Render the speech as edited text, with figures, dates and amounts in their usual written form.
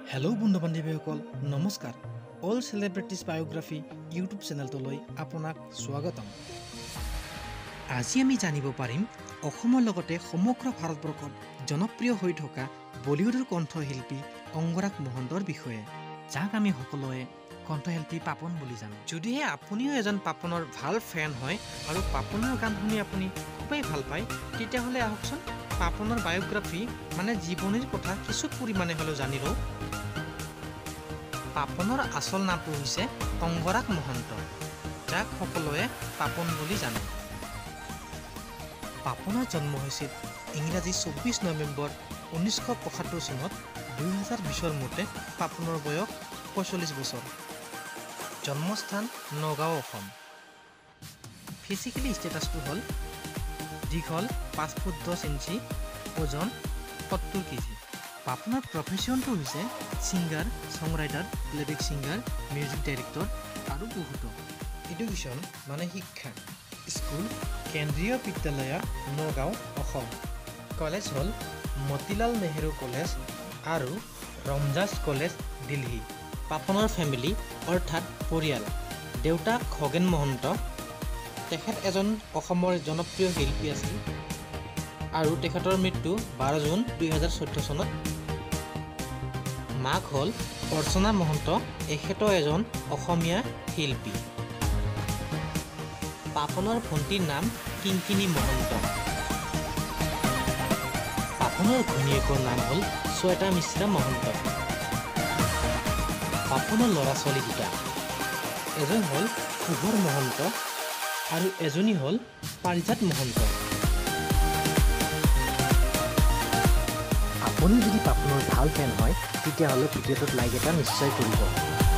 Hello' বন্ধু বান্ধৱীসকল নমস্কাৰ অল সেলিব্ৰিটিজ বায়োগ্ৰাফি ইউটিউব চেনেলটোলৈ আপোনাক স্বাগতম। আজি আমি জানিব পাৰিম অসমৰ লগতে সমগ্ৰ ভাৰতবৰ্ষত জনপ্ৰিয় হৈ থকা বলিউডৰ কণ্ঠশিল্পী অংগৰাগ মহন্তৰ বিষয়ে, যাক আমি সকলোৱে কণ্ঠশিল্পী পাপন বুলি জানো। যদিহে আপুনিও এজন পাপনৰ ভাল ফেন হয় আৰু পাপনৰ গান শুনি আপুনি খুবেই ভাল পায়, তেতিয়াহ'লে আহকচোন পাপনৰ বায়োগ্ৰাফি মানে জীৱনীৰ কথা কিছু পৰিমাণে হ'লেও জানি লওঁ। পাপনৰ আচল নামটো হৈছে অংগৰাগ মহন্ত, যাক সকলোৱে পাপন বুলি জানে। পাপনৰ জন্ম হৈছিল ইংৰাজী 24 নৱেম্বৰ 1975 চনত। 2020 মতে পাপনৰ বয়স 45 বছৰ। জন্মস্থান নগাঁও, অসম। ফিজিকেলি ষ্টেটাছটো হ'ল দীঘল 5 ফুট 10 ইঞ্চি, ওজন 70 কেজি। পাপনৰ প্ৰফেশ্যনটো হৈছে singer, songwriter, playback singer, music director আৰু বহুতো। এডুকেশ্যন মানে শিক্ষা, স্কুল কেন্দ্ৰীয় বিদ্যালয় নগাঁও, অসম। কলেজ হ'ল মতিলাল নেহেৰু কলেজ আৰু ৰমজাজ কলেজ, দিল্লী। পাপনৰ ফেমিলি অৰ্থাৎ পৰিয়াল: দেউতাক খগেন মহন্ত, তেখেত এজন অসমৰ জনপ্ৰিয় শিল্পী আছিল আৰু তেখেতৰ মৃত্যু 12 জুন 2014 চনত। মাক হ'ল অৰ্চনা মহন্ত, এখেতো এজন অসমীয়া শিল্পী। পাপনৰ ভণ্টিৰ নাম কিংকিনী মহন্ত। পাপনৰ ঘৈণীয়েকৰ নাম হ'ল শ্বেতা মিশ্ৰা মহন্ত। পাপনৰ ল'ৰা ছোৱালী দুটা, এজন হ'ল কুহৰ মহন্ত আৰু এজনী হ'ল পাৰিজাত মহন্ত। আপুনি যদি পাপনৰ ভাল ফেন হয় তেতিয়াহ'লে ভিডিঅ'টোত লাইক এটা নিশ্চয় কৰিব।